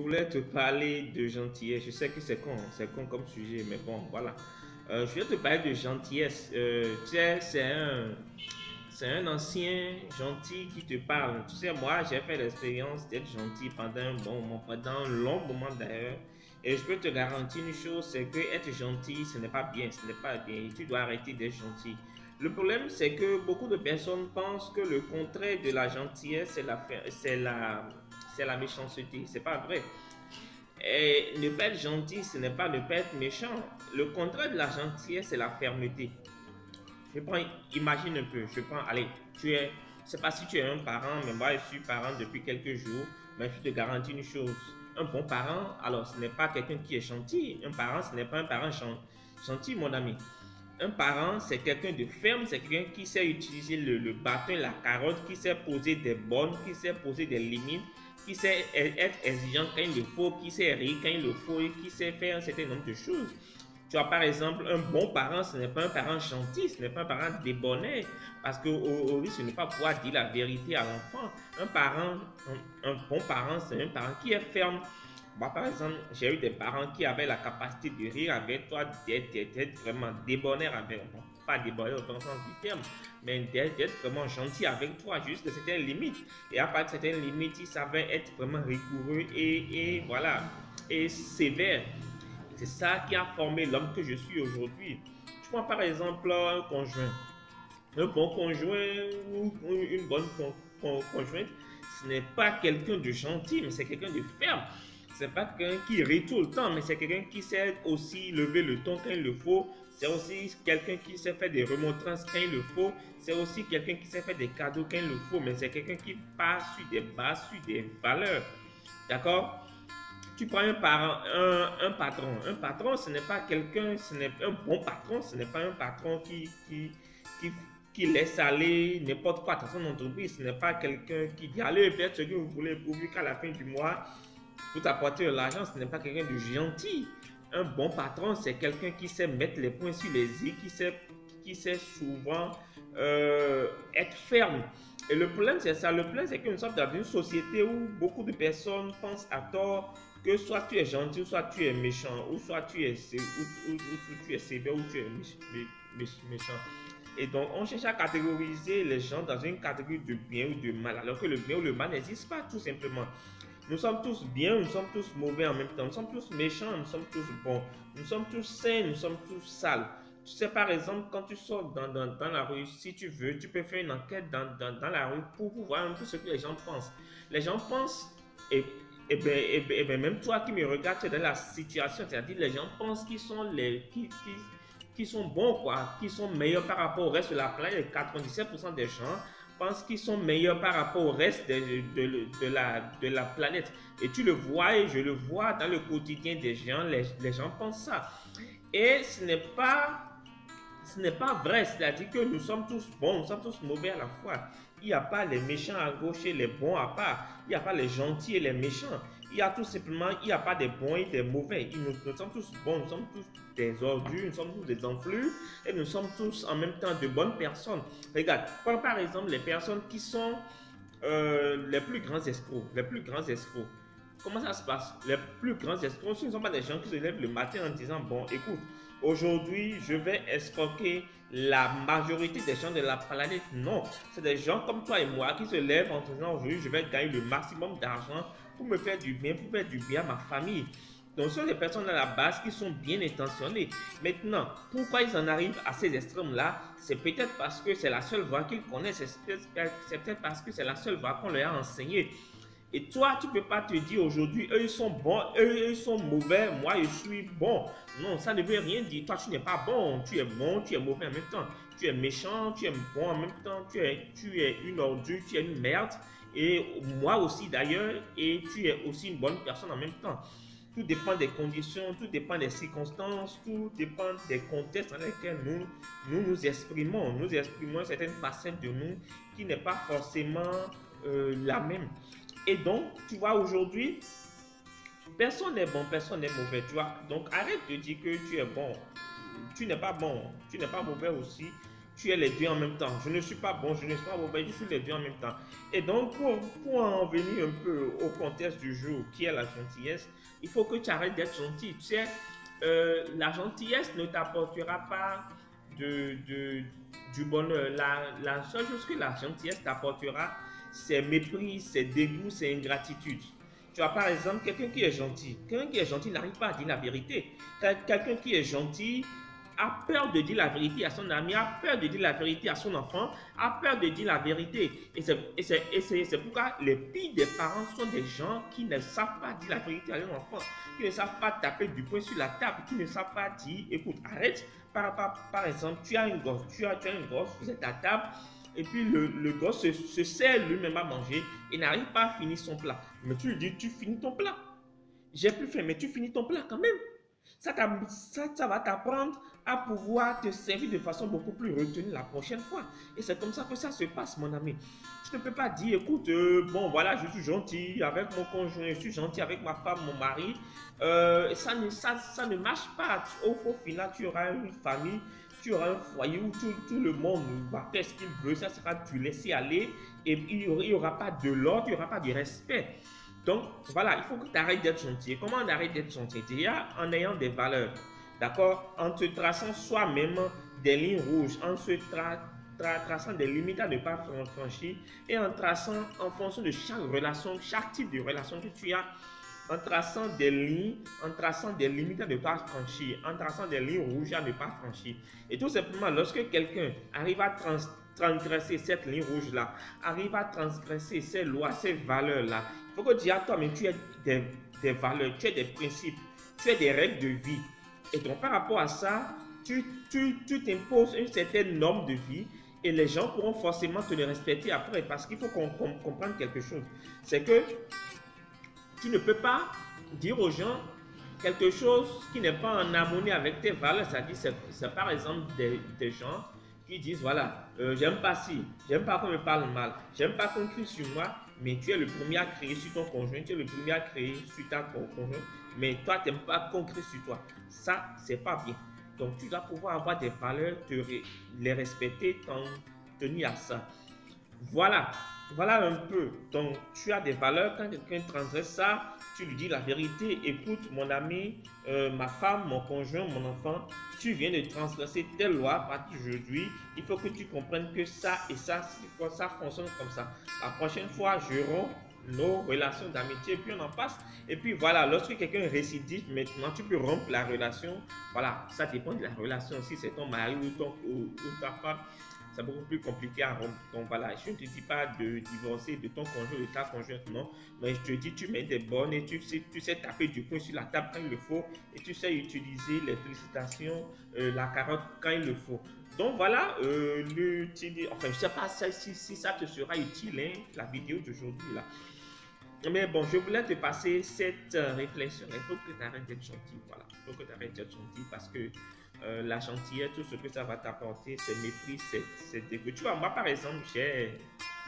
voulais te parler de gentillesse. Je sais que c'est con comme sujet, mais bon, voilà. Je vais te parler de gentillesse. Tu sais, c'est un ancien gentil qui te parle. Tu sais, moi, j'ai fait l'expérience d'être gentil pendant un bon moment, pendant un long moment d'ailleurs. Et je peux te garantir une chose, c'est que être gentil, ce n'est pas bien, ce n'est pas bien. Tu dois arrêter d'être gentil. Le problème, c'est que beaucoup de personnes pensent que le contraire de la gentillesse, c'est la méchanceté. C'est pas vrai. Et ne pas être gentil, ce n'est pas ne pas être méchant. Le contraire de la gentillesse, c'est la fermeté. Je prends, imagine un peu, allez, je sais pas si tu es un parent, mais moi je suis parent depuis quelques jours, mais je te garantis une chose, un bon parent, alors ce n'est pas quelqu'un qui est gentil, un parent, ce n'est pas un parent gentil, mon ami. Un parent, c'est quelqu'un de ferme, c'est quelqu'un qui sait utiliser le bâton, la carotte, qui sait poser des bornes, qui sait poser des limites, qui sait être exigeant quand il le faut, qui sait rire quand il le faut et qui sait faire un certain nombre de choses. Tu as par exemple un bon parent, ce n'est pas un parent gentil, ce n'est pas un parent débonnaire, parce qu'au risque de ne pas pouvoir dire la vérité à l'enfant. Un bon parent, c'est un parent qui est ferme. Moi, par exemple, j'ai eu des parents qui avaient la capacité de rire avec toi, d'être vraiment débonnaire avec toi. Pas débonnaire au sens du terme, mais d'être vraiment gentil avec toi, juste de certaines limites. Et à part de certaines limites, ils savaient être vraiment rigoureux et voilà, et sévère. C'est ça qui a formé l'homme que je suis aujourd'hui. Tu prends par exemple un conjoint. Un bon conjoint ou une bonne conjointe, ce n'est pas quelqu'un de gentil, mais c'est quelqu'un de ferme. C'est pas quelqu'un qui rit tout le temps, mais c'est quelqu'un qui sait aussi lever le ton quand il le faut. C'est aussi quelqu'un qui sait faire des remontrances quand il le faut. C'est aussi quelqu'un qui sait faire des cadeaux quand il le faut, mais c'est quelqu'un qui passe sur des bases, sur des valeurs. D'accord? Tu prends un parent, un patron. Un patron, ce n'est pas quelqu'un, ce n'est un bon patron, ce n'est pas un patron qui, qui laisse aller n'importe quoi dans son entreprise. Ce n'est pas quelqu'un qui dit allez, faites ce que vous voulez pourvu qu'à la fin du mois, vous apportez de l'argent. Ce n'est pas quelqu'un de gentil. Un bon patron, c'est quelqu'un qui sait mettre les points sur les i, qui sait souvent être ferme. Et le problème, c'est ça. Le problème, c'est que nous sommes dans une société où beaucoup de personnes pensent à tort que soit tu es gentil, soit tu es méchant, ou soit tu es, ou tu es sévère, ou tu es méchant. Et donc, on cherche à catégoriser les gens dans une catégorie de bien ou de mal, alors que le bien ou le mal n'existe pas tout simplement. Nous sommes tous bien, nous sommes tous mauvais en même temps, nous sommes tous méchants, nous sommes tous bons, nous sommes tous sains, nous sommes tous sales. Tu sais, par exemple, quand tu sors dans la rue, si tu veux, tu peux faire une enquête dans la rue pour voir un peu ce que les gens pensent. Les gens pensent, et même toi qui me regardes, tu es dans la situation, c'est-à-dire les gens pensent qu'ils sont qui sont bons, quoi, qui sont meilleurs par rapport au reste de la planète. 97% des gens pensent qu'ils sont meilleurs par rapport au reste de la planète. Et tu le vois et je le vois dans le quotidien des gens, les gens pensent ça. Et ce n'est pas vrai, c'est-à-dire que nous sommes tous bons, nous sommes tous mauvais à la fois. Il n'y a pas les méchants à gauche et les bons à part. Il n'y a pas les gentils et les méchants. Il y a tout simplement, il n'y a pas des bons et des mauvais. Nous sommes tous bons, nous sommes tous des ordures, nous sommes tous des enflures et nous sommes tous en même temps de bonnes personnes. Regarde, prends par exemple les personnes qui sont les plus grands escrocs, les plus grands escrocs. Comment ça se passe? Les plus grands escrocs, ce ne sont pas des gens qui se lèvent le matin en disant, bon, écoute, aujourd'hui, je vais escroquer la majorité des gens de la planète. Non, c'est des gens comme toi et moi qui se lèvent en disant, aujourd'hui, je vais gagner le maximum d'argent pour me faire du bien, pour faire du bien à ma famille. Donc, ce sont des personnes à la base qui sont bien intentionnées. Maintenant, pourquoi ils en arrivent à ces extrêmes-là? C'est peut-être parce que c'est la seule voie qu'ils connaissent, c'est peut-être parce que c'est la seule voie qu'on leur a enseignée. Et toi, tu ne peux pas te dire aujourd'hui, eux ils sont bons, eux ils sont mauvais, moi je suis bon. Non, ça ne veut rien dire. Toi, tu n'es pas bon, tu es mauvais en même temps. Tu es méchant, tu es bon en même temps, tu es une ordure, tu es une merde. Et moi aussi d'ailleurs, et tu es aussi une bonne personne en même temps. Tout dépend des conditions, tout dépend des circonstances, tout dépend des contextes dans lesquels nous exprimons. Nous exprimons certaines facettes de nous qui n'est pas forcément la même. Et donc, tu vois, aujourd'hui, personne n'est bon, personne n'est mauvais, tu vois. Donc, arrête de dire que tu es bon. Tu n'es pas bon, tu n'es pas mauvais aussi. tu es les deux en même temps. Je ne suis pas bon, je ne suis pas mauvais, je suis les deux en même temps. Et donc, pour en venir un peu au contexte du jour, qui est la gentillesse, il faut que tu arrêtes d'être gentil. Tu sais, la gentillesse ne t'apportera pas du bonheur. La seule chose que la gentillesse t'apportera, c'est mépris, c'est dégoût, c'est ingratitude. Tu as par exemple quelqu'un qui est gentil. Quelqu'un qui est gentil n'arrive pas à dire la vérité. Quelqu'un qui est gentil a peur de dire la vérité à son ami, a peur de dire la vérité à son enfant, a peur de dire la vérité. Et c'est pourquoi les pires des parents sont des gens qui ne savent pas dire la vérité à leurs enfants, qui ne savent pas taper du poing sur la table, qui ne savent pas dire, écoute, arrête. Par exemple, tu as une gosse, vous êtes à table, et puis le gosse se sert lui-même à manger et n'arrive pas à finir son plat. Mais tu lui dis, tu finis ton plat. J'ai plus faim, mais tu finis ton plat quand même. Ça va t'apprendre à pouvoir te servir de façon beaucoup plus retenue la prochaine fois. Et c'est comme ça que ça se passe, mon ami. Tu ne peux pas dire, écoute, bon voilà, je suis gentil avec mon conjoint, je suis gentil avec ma femme, mon mari. Ça ne marche pas. Au final, tu auras une famille, tu auras un foyer où tout le monde va faire ce qu'il veut. Ça sera du laisser aller et il n'y aura pas de l'ordre, il n'y aura pas de respect. Donc, voilà, il faut que tu arrêtes d'être gentil. Comment on arrête d'être gentil? Déjà, en ayant des valeurs, d'accord? En te traçant soi-même des lignes rouges, en se traçant des limites à ne pas franchir et en traçant en fonction de chaque relation, chaque type de relation que tu as, en traçant des lignes, en traçant des limites à ne pas franchir, en traçant des lignes rouges à ne pas franchir. Et tout simplement, lorsque quelqu'un arrive à transgresser cette ligne rouge-là, arrive à transgresser ces lois, ces valeurs-là, il faut que tu aies toi-même, tu aies des valeurs, tu aies des principes, tu aies des règles de vie. Et donc, par rapport à ça, tu t'imposes une certaine norme de vie et les gens pourront forcément te le respecter après parce qu'il faut qu'on comprenne quelque chose. C'est que tu ne peux pas dire aux gens quelque chose qui n'est pas en harmonie avec tes valeurs. C'est-à-dire, c'est par exemple des gens qui disent, voilà, j'aime pas ci, j'aime pas qu'on me parle mal, j'aime pas qu'on crie sur moi, mais tu es le premier à crier sur ton conjoint, tu es le premier à crier sur ta conjoint, mais toi, tu n'aimes pas qu'on crie sur toi. Ça, c'est pas bien. Donc, tu dois pouvoir avoir des valeurs, les respecter, t'en tenir à ça. Voilà un peu. Donc, tu as des valeurs. Quand quelqu'un transgresse ça, tu lui dis la vérité. Écoute, mon ami, ma femme, mon conjoint, mon enfant, tu viens de transgresser telle loi. À partir d'aujourd'hui, il faut que tu comprennes que ça et ça fonctionne comme ça. La prochaine fois, je romps nos relations d'amitié et puis on en passe. Et puis voilà, lorsque quelqu'un récidive, maintenant tu peux rompre la relation. Voilà, ça dépend de la relation. Si c'est ton mari ou ta femme, c'est beaucoup plus compliqué à rompre. Donc voilà, je ne te dis pas de divorcer de ton conjoint ou de ta conjointe, non. Mais je te dis, tu mets des bornes et tu sais taper du poing sur la table quand il le faut. Et tu sais utiliser les félicitations, la carotte quand il le faut. Donc voilà, enfin je ne sais pas si ça te sera utile, hein, la vidéo d'aujourd'hui là. Mais bon, je voulais te passer cette réflexion. Il faut que tu arrêtes d'être gentil. Voilà, il faut que tu arrêtes d'être gentil parce que la gentillesse, tout ce que ça va t'apporter, c'est mépris, c'est dégoût. Tu vois, moi par exemple, j'ai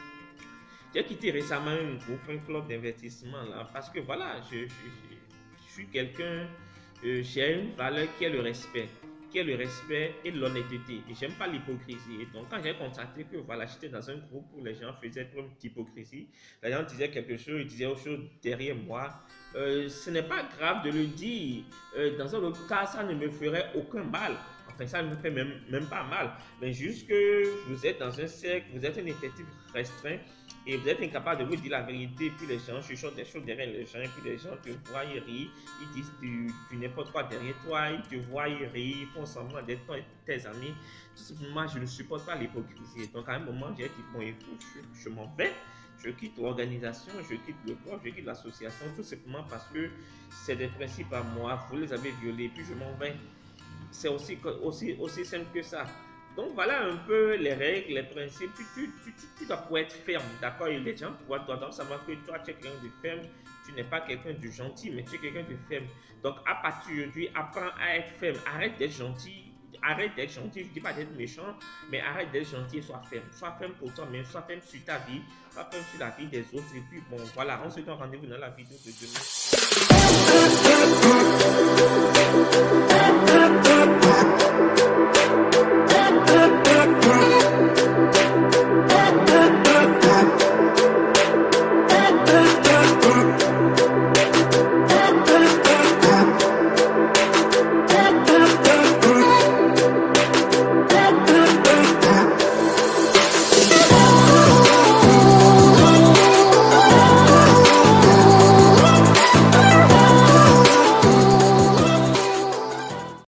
quitté récemment un club d'investissement là parce que voilà, je suis quelqu'un, j'ai une valeur qui est le respect. Et l'honnêteté. Et j'aime pas l'hypocrisie. Et donc, quand j'ai constaté que voilà, j'étais dans un groupe où les gens faisaient preuve d'hypocrisie, les gens disaient quelque chose, ils disaient autre chose derrière moi. Ce n'est pas grave de le dire. Dans un autre cas, ça ne me ferait aucun mal. Enfin, ça ne me fait même pas mal. Mais juste que vous êtes dans un cercle, vous êtes un effectif restreint et vous êtes incapable de vous dire la vérité. Et puis les gens chuchotent des choses derrière les gens. Et puis les gens te voient, ils rient. Ils disent du n'importe quoi derrière toi. Ils te voient, ils rient. Ils font semblant d'être tes amis. Tout simplement, je ne supporte pas l'hypocrisie. Donc à un moment, j'ai dit, bon écoute, je m'en vais. Je quitte l'organisation, je quitte le club, je quitte l'association. Tout simplement parce que c'est des principes à moi. Vous les avez violés. Puis je m'en vais. C'est aussi simple que ça. Donc voilà un peu les règles, les principes. Tu dois pouvoir être ferme, d'accord? Et les gens doivent savoir que toi, tu es quelqu'un de ferme. Tu n'es pas quelqu'un de gentil, mais tu es quelqu'un de ferme. Donc à partir d'aujourd'hui, apprends à être ferme. Arrête d'être gentil. Arrête d'être gentil. Je ne dis pas d'être méchant, mais arrête d'être gentil et sois ferme. Sois ferme pour toi-même, sois ferme sur ta vie, sois ferme sur la vie des autres. Et puis bon, voilà, on se donne rendez-vous dans la vidéo de demain.